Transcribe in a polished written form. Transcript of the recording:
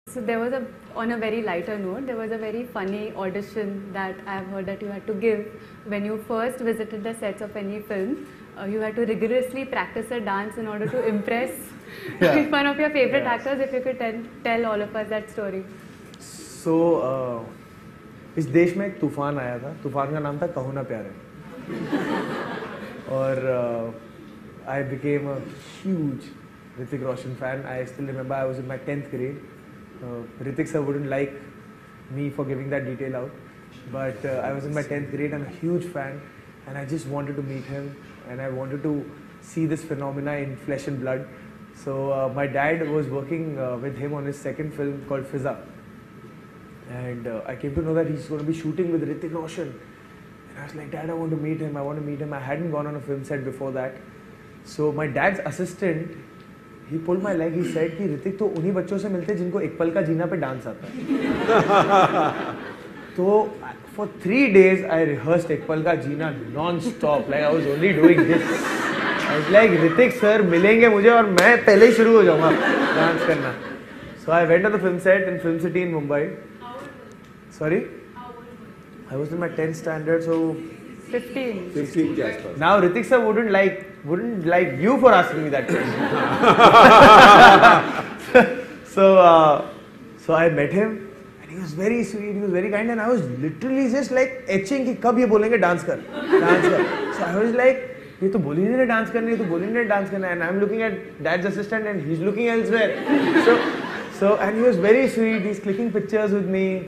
So there was on a very lighter note, there was a very funny audition that I've heard that you had to give when you first visited the sets of any film. You had to rigorously practice a dance in order to impress one of your favorite actors. If you could tell all of us that story. So, इस देश में एक तूफान आया था. तूफान का नाम था कहो ना प्यार है. और I became a huge Hrithik Roshan fan. I still remember I was in my 10th grade. Hrithik sir wouldn't like me for giving that detail out, but I was in my 10th grade. I'm a huge fan, and I just wanted to meet him, and I wanted to see this phenomena in flesh and blood. So my dad was working with him on his second film called Fiza, and I came to know that he's going to be shooting with Hrithik Roshan, and I was like, Dad, I want to meet him. I want to meet him. I hadn't gone on a film set before that. So my dad's assistant, he pulled my leg. He said कि ऋतिक तो उन्हीं बच्चों से मिलते हैं जिनको एक पल का जीना पे डांस आता है. तो for 3 days I rehearsed एक पल का जीना non-stop. Like I was only doing this. I was like Hrithik sir मिलेंगे मुझे और मैं पहले ही शुरू हो जाऊँगा डांस करना. So I went to the film set in Film City in Mumbai. Sorry? I was in my 10th standard, so 15 के आसपास. now Hrithik sir wouldn't like you for asking me that question. So I met him and he was very sweet, he was very kind, and I was literally just like etching कि कब ये बोलेंगे dance कर. So I was like ये तो बोल ही नहीं रहे डांस करने, ये तो बोल ही नहीं रहे डांस करना, and I'm looking at dad's assistant and he's looking elsewhere. So and he was very sweet. He's clicking pictures with me.